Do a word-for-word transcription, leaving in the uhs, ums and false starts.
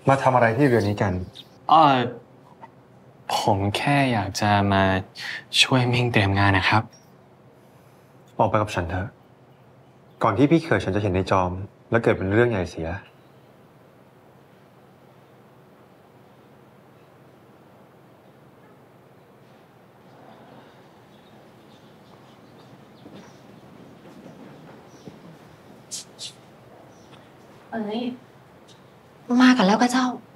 มาทำอะไรที่เรือนนี้กันอ๋อผมแค่อยากจะมาช่วยมิ่งเตรียมงานนะครับออกไปกับฉันเถอะก่อนที่พี่เขยฉันจะเห็นในจอมแล้วเกิดเป็นเรื่องใหญ่เสียเอ้ยมากันแล้วก็เจ้า